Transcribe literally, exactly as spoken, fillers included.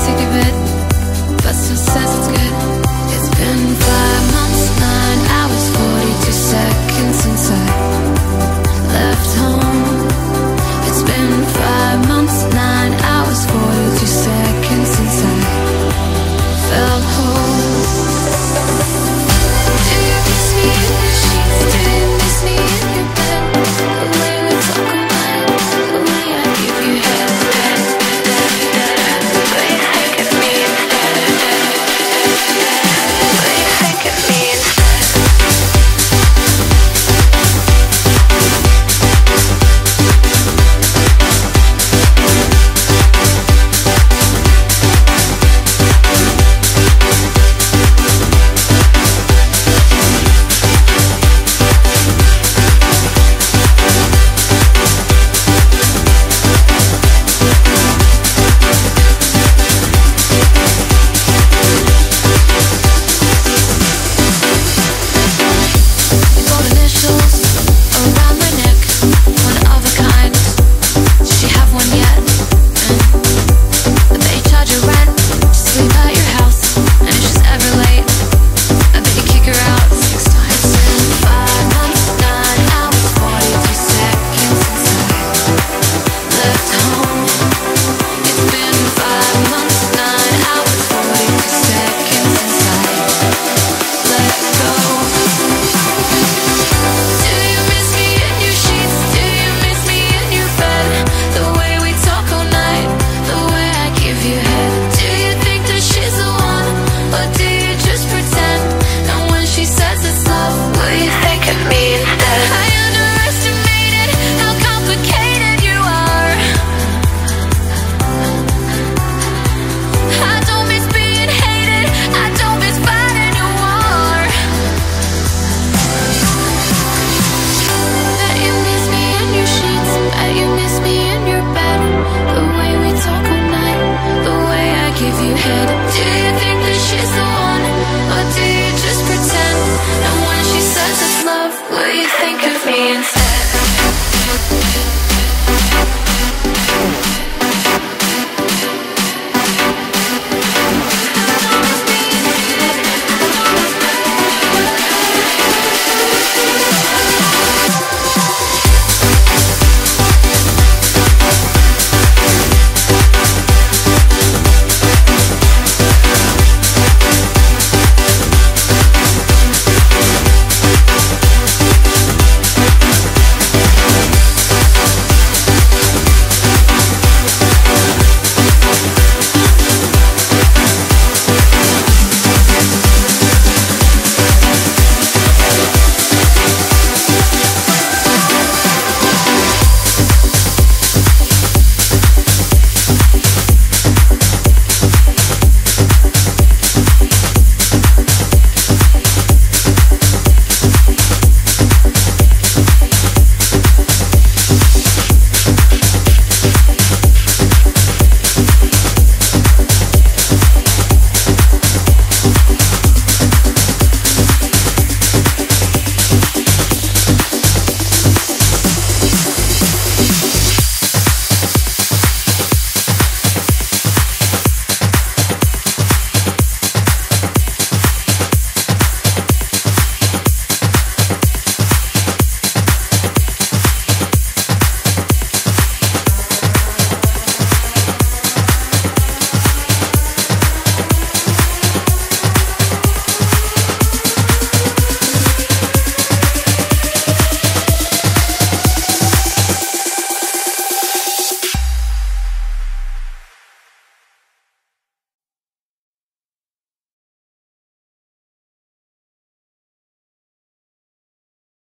sick of it, but still says it's good. It's been five months, nine hours, forty-two seconds since I left home. It's been five months, nine hours, forty-two seconds since I felt whole. Do you miss me in your sheets? Do you miss me in your bed? The way we talk all night, the way I give you head. The way you think of me instead. The way you think of me instead. Give you head.